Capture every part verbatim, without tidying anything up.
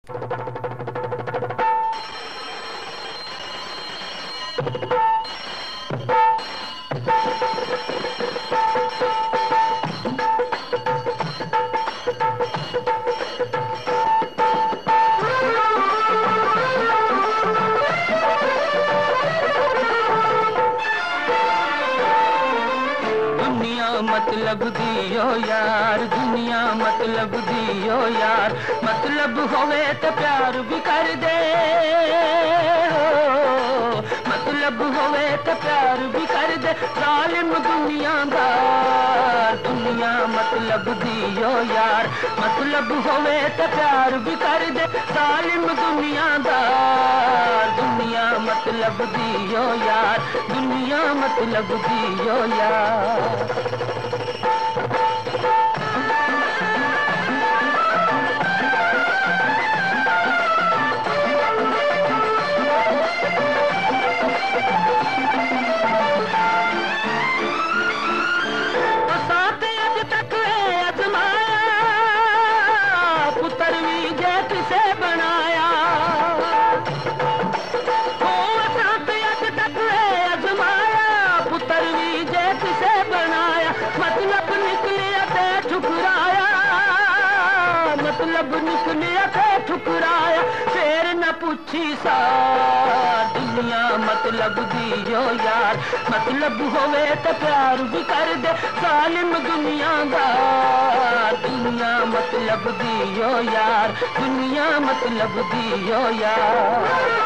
मतलब दियो यार, दुनिया मतलब दियो यार, मतलब होवे तो प्यार भी कर दे, मतलब होवे तो प्यार भी कर दे, जालिम दुनियादार। दुनिया मतलब दियो यार, मतलब होवे तो प्यार भी कर दे, जालिम दुनियादार। दुनिया मतलब दियो यार, दुनिया मतलब दियो यार। मतलब निकलिया थे ठुकराया, फिर न पूछी सा। दुनिया मतलब दियो यार, मतलब होवे तो प्यार भी कर दे, जालिम दुनियादार। दुनिया मतलब दियो यार, दुनिया मतलब दियो यार।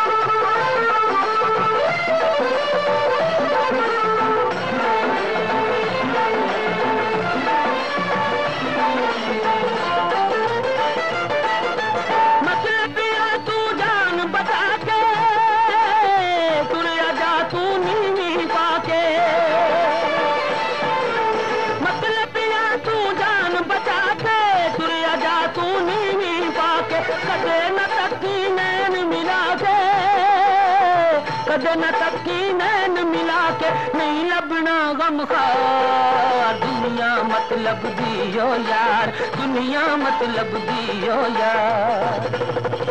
कदे न तकी नैन मिला के नहीं लबना गमखार। दुनिया मतलब दियो यार, दुनिया मतलब दियो यार।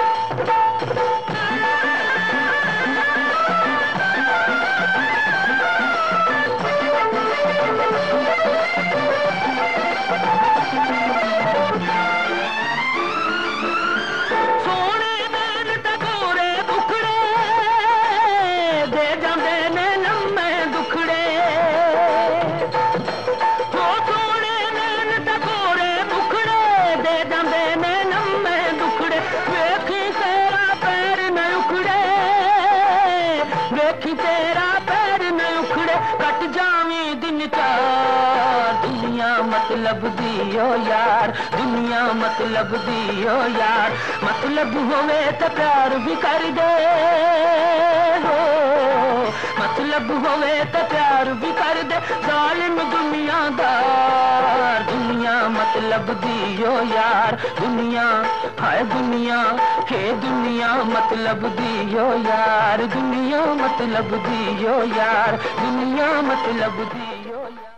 तेरा पैर न उखड़े, कट जावी दिन चार। दुनिया मतलब दियो यार, दुनिया मतलब दियो यार, मतलब होवे तो प्यार भी कर दे, हो मतलब होवे तो प्यार भी कर दे, जालिम दुनियादार। दुनिया मतलब दियो यार, दुनिया हाय दुनिया, हे दुनिया मतलब दियो यार, दुनिया मतलब दियो यार, दुनिया मतलब दियो।